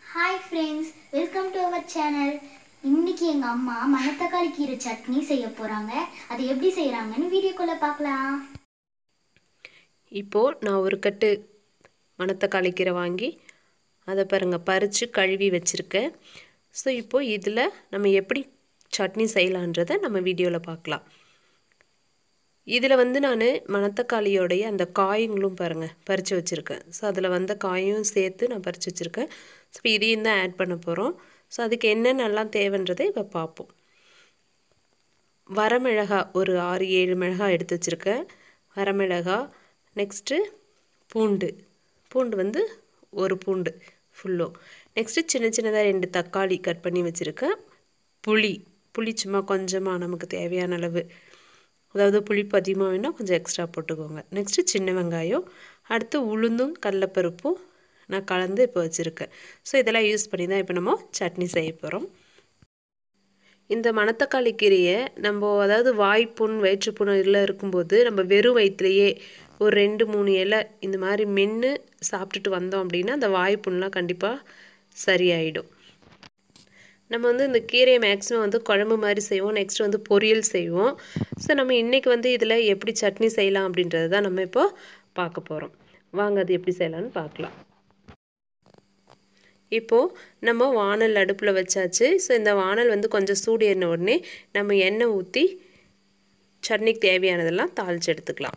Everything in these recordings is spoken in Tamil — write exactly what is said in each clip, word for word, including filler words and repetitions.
Hi friends, welcome to our channel. இன்னைக்கு எங்க அம்மா மணத்தக்காளி கீரை சட்னி செய்ய போறாங்க. அது எப்படி செய்யறாங்கன்னு வீடியோக்குள்ள பார்க்கலாம். இப்போ நான் ஒரு கட்டு மணத்தக்காளி கீரை வாங்கி அதை பாருங்க பறிச்சு கழுவி வச்சிருக்கேன். ஸோ இப்போ இதில் நம்ம எப்படி சட்னி செய்யலான்றதை நம்ம வீடியோவில் பார்க்கலாம். இதில் வந்து நான் மணத்தக்காளியோடைய அந்த காய்களும் பாருங்கள் பறித்து வச்சுருக்கேன். ஸோ அதில் வந்த காயும் சேர்த்து நான் பறித்து வச்சுருக்கேன். ஸோ இதையும் தான் ஆட் பண்ண போகிறோம். ஸோ அதுக்கு என்னென்னலாம் தேவைன்றதை இப்போ பார்ப்போம். வரமிளகா ஒரு ஆறு ஏழு மிளகாய் எடுத்து வச்சுருக்கேன். வரமிளகா, நெக்ஸ்ட்டு பூண்டு பூண்டு வந்து ஒரு பூண்டு ஃபுல்லும். நெக்ஸ்ட்டு சின்ன சின்னதாக ரெண்டு தக்காளி கட் பண்ணி வச்சுருக்கேன். புளி புளி சும்மா கொஞ்சமாக நமக்கு தேவையான அளவு, அதாவது புளிப்பு அதிகமாக வேணால் கொஞ்சம் எக்ஸ்ட்ரா போட்டுக்கோங்க. நெக்ஸ்ட்டு சின்ன வெங்காயம், அடுத்து உளுந்தும் கடலைப்பருப்பும் நான் கலந்து இப்போ வச்சுருக்கேன். ஸோ இதெல்லாம் யூஸ் பண்ணி தான் இப்போ நம்ம சட்னி செய்ய போகிறோம். இந்த மணத்தக்காளி கீரையை நம்ம அதாவது வாய்ப்புண் வயிற்றுப்புண் எல்லாம் இருக்கும்போது நம்ம வெறும் வயிற்றுலையே ஒரு ரெண்டு மூணு இலை இந்த மாதிரி மென்று சாப்பிட்டுட்டு வந்தோம் அப்படின்னா அந்த வாய்ப்புண்ணெலாம் கண்டிப்பாக சரியாயிடும். நம்ம வந்து இந்த கீரையை மேக்ஸிமம் வந்து குழம்பு மாதிரி செய்வோம், நெக்ஸ்ட் வந்து பொரியல் செய்வோம். ஸோ நம்ம இன்றைக்கி வந்து இதில் எப்படி சட்னி செய்யலாம் அப்படின்றது தான் நம்ம இப்போ பார்க்க போகிறோம். வாங்க அது எப்படி செய்யலான்னு பார்க்கலாம். இப்போது நம்ம வானல் அடுப்பில் வச்சாச்சு. ஸோ இந்த வானல் வந்து கொஞ்சம் சூடு ஏறின உடனே நம்ம எண்ணெய் ஊற்றி சட்னிக்கு தேவையானதெல்லாம் தாளித்து எடுத்துக்கலாம்.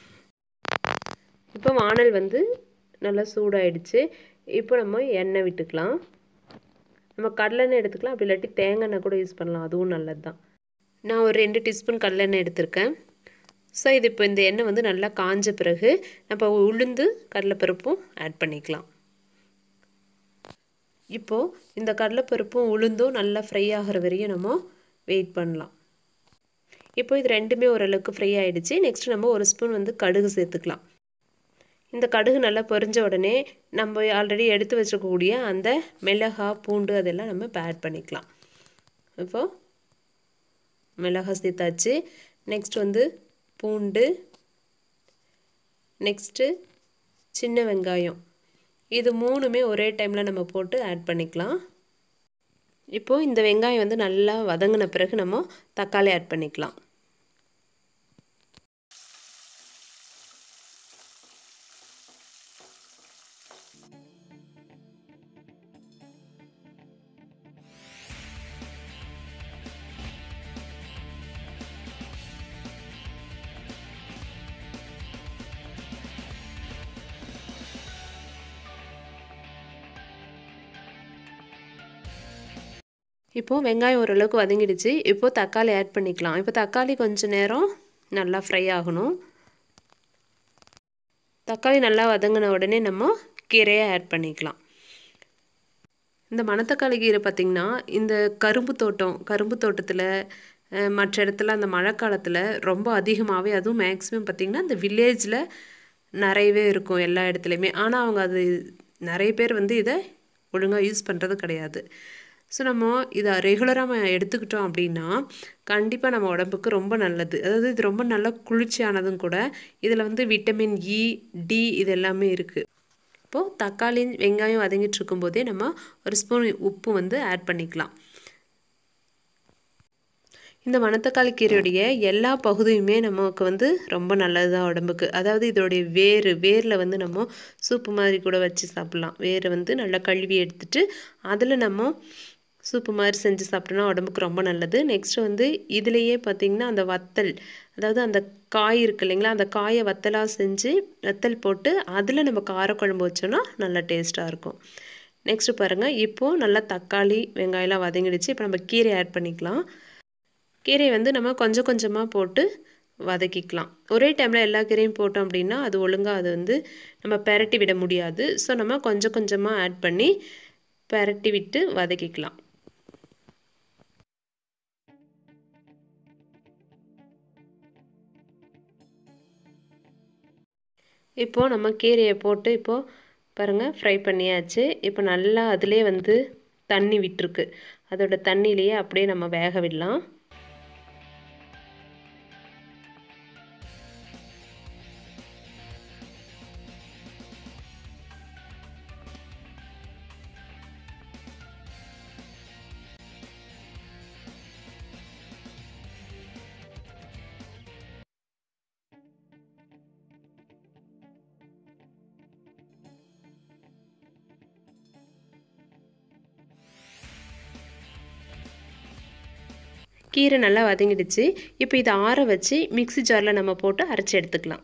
இப்போ வானல் வந்து நல்லா சூடாயிடுச்சு. இப்போ நம்ம எண்ணெய் விட்டுக்கலாம். நம்ம கடலெண்ணெய் எடுத்துக்கலாம், அப்படி இல்லாட்டி தேங்காய் எண்ணெய் கூட யூஸ் பண்ணலாம், அதுவும் நல்லது தான். நான் ஒரு ரெண்டு டீஸ்பூன் கடலெண்ணெய் எடுத்திருக்கேன். ஸோ இது இப்போ இந்த எண்ணெய் வந்து நல்லா காஞ்ச பிறகு நம்ம உளுந்து கடலைப்பருப்பும் ஆட் பண்ணிக்கலாம். இப்போது இந்த கடலைப்பருப்பும் உளுந்தும் நல்லா ஃப்ரை ஆகிற வரையும் நம்ம வெயிட் பண்ணலாம். இப்போ இது ரெண்டுமே ஓரளவுக்கு ஃப்ரை ஆகிடுச்சு. நெக்ஸ்ட் நம்ம ஒரு ஸ்பூன் வந்து கடுகு சேர்த்துக்கலாம். இந்த கடுகு நல்லா பொரிஞ்ச உடனே நம்ம ஆல்ரெடி எடுத்து வச்சுக்கக்கூடிய அந்த மிளகாய் பூண்டு அதெல்லாம் நம்ம இப்போ ஆட் பண்ணிக்கலாம். இப்போது மிளகாய் சேர்த்தாச்சு. நெக்ஸ்ட் வந்து பூண்டு, நெக்ஸ்ட்டு சின்ன வெங்காயம், இது மூணுமே ஒரே டைமில் நம்ம போட்டு ஆட் பண்ணிக்கலாம். இப்போது இந்த வெங்காயம் வந்து நல்லா வதங்கின பிறகு நம்ம தக்காளி ஆட் பண்ணிக்கலாம். இப்போது வெங்காயம் ஓரளவுக்கு வதங்கிடுச்சு. இப்போது தக்காளி ஆட் பண்ணிக்கலாம். இப்போ தக்காளி கொஞ்சம் நேரம் நல்லா ஃப்ரை ஆகணும். தக்காளி நல்லா வதங்கின உடனே நம்ம கீரையை ஆட் பண்ணிக்கலாம். இந்த மணத்தக்காளி கீரை பார்த்திங்கன்னா இந்த கரும்பு தோட்டம் கரும்பு தோட்டத்தில் மற்ற இடத்துல அந்த மழை காலத்தில் ரொம்ப அதிகமாகவே, அதுவும் மேக்ஸிமம் பார்த்திங்கன்னா இந்த வில்லேஜில் நிறையவே இருக்கும் எல்லா இடத்துலையுமே. ஆனால் அவங்க அது நிறைய பேர் வந்து இதை ஒழுங்காக யூஸ் பண்ணுறது கிடையாது. ஸோ நம்ம இதை ரெகுலராக எடுத்துக்கிட்டோம் அப்படின்னா கண்டிப்பாக நம்ம உடம்புக்கு ரொம்ப நல்லது. அதாவது இது ரொம்ப நல்ல குளிர்ச்சியானதும் கூட. இதில் வந்து விட்டமின் இ, டி இது எல்லாமே இருக்குது. இப்போது தக்காளி வெங்காயம் வதங்கிட்டு இருக்கும்போதே நம்ம ஒரு ஸ்பூன் உப்பு வந்து ஆட் பண்ணிக்கலாம். இந்த மணத்தக்காளி கீரையுடைய எல்லா பகுதியுமே நமக்கு வந்து ரொம்ப நல்லது தான் உடம்புக்கு. அதாவது இதோடைய வேர் வேரில் வந்து நம்ம சூப்பு மாதிரி கூட வச்சு சாப்பிட்லாம். வேரை வந்து நல்லா கழுவி எடுத்துட்டு அதில் நம்ம சூப்பு மாதிரி செஞ்சு சாப்பிட்டோன்னா உடம்புக்கு ரொம்ப நல்லது. நெக்ஸ்ட் வந்து இதுலேயே பார்த்திங்கன்னா அந்த வத்தல், அதாவது அந்த காய் இருக்குது இல்லைங்களா, அந்த காயை வத்தலாக செஞ்சு வத்தல் போட்டு அதில் நம்ம காரக்குழம்பு வச்சோன்னா நல்லா டேஸ்ட்டாக இருக்கும். நெக்ஸ்ட்டு பாருங்கள், இப்போது நல்லா தக்காளி வெங்காயம்லாம் வதங்கிடுச்சு. இப்போ நம்ம கீரை ஆட் பண்ணிக்கலாம். கீரை வந்து நம்ம கொஞ்சம் கொஞ்சமாக போட்டு வதக்கிக்கலாம். ஒரே டைமில் எல்லா கீரையும் போட்டோம் அப்படின்னா அது ஒழுங்காக அது வந்து நம்ம பெரட்டி விட முடியாது. ஸோ நம்ம கொஞ்சம் கொஞ்சமாக ஆட் பண்ணி பெரட்டி விட்டு வதக்கிக்கலாம். இப்போது நம்ம கீரையை போட்டு இப்போது பாருங்கள் ஃப்ரை பண்ணியாச்சு. இப்போ நல்லா அதிலே வந்து தண்ணி விட்டுருக்கு. அதோட தண்ணியிலேயே அப்படியே நம்ம வேக விடலாம். கீரை நல்லா வதங்கிடுச்சு. இப்போ இதை ஆற வச்சு மிக்ஸி ஜாரில் நம்ம போட்டு அரைச்சி எடுத்துக்கலாம்.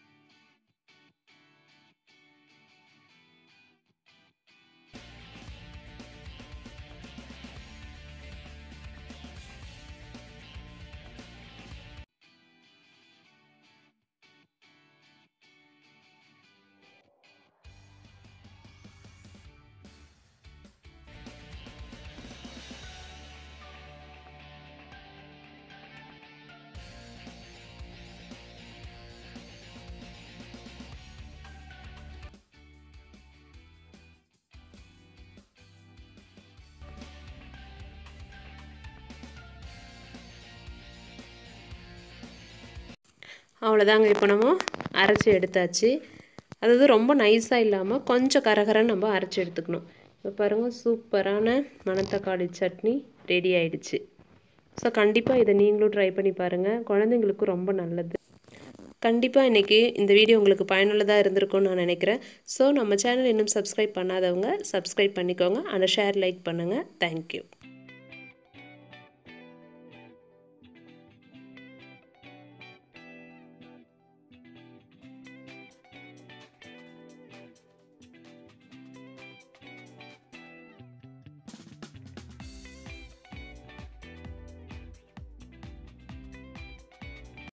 அவ்வளோதாங்க. இப்போ நம்ம அரைச்சி எடுத்தாச்சு. அதாவது ரொம்ப நைஸாக இல்லாமல் கொஞ்சம் கரகரன்னு நம்ம அரைச்சி எடுத்துக்கணும். இப்போ பாருங்கள், சூப்பரான மணத்தக்காளி சட்னி ரெடி ஆயிடுச்சு. ஸோ கண்டிப்பாக இதை நீங்களும் ட்ரை பண்ணி பாருங்கள். குழந்தைங்களுக்கு ரொம்ப நல்லது. கண்டிப்பாக இன்றைக்கி இந்த வீடியோ உங்களுக்கு பயனுள்ளதாக இருந்திருக்கும்னு நான் நினைக்கிறேன். ஸோ நம்ம சேனல் இன்னும் சப்ஸ்கிரைப் பண்ணாதவங்க சப்ஸ்கிரைப் பண்ணிக்கோங்க. அண்ட் ஷேர் லைக் பண்ணுங்கள். தேங்க்யூ.